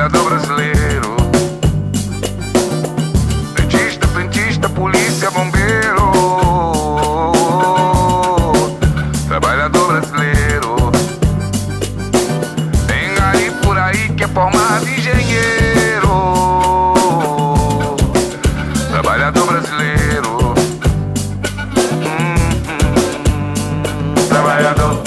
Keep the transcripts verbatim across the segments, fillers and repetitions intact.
trabalhador brasileiro, dentista, frentista, polícia, bombeiro, trabalhador brasileiro. Tem gari por aí que é formado engenheiro, trabalhador brasileiro. Hum, hum, trabalhador.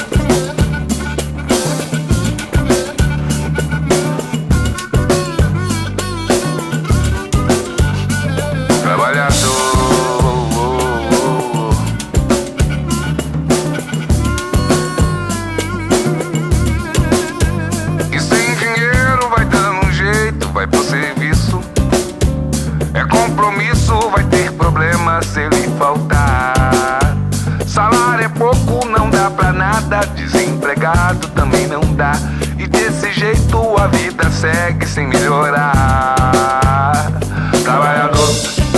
E sem dinheiro vai dando um jeito, vai pro serviço. É compromisso, vai ter problema se ele faltar. Salário é pouco, não dá pra nada. Desempregado também não dá. E desse jeito a vida segue sem melhorar. Trabalhador,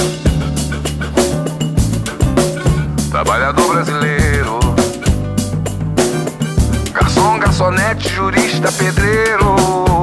trabalhador brasileiro, garçom, garçonete, jurista, pedreiro,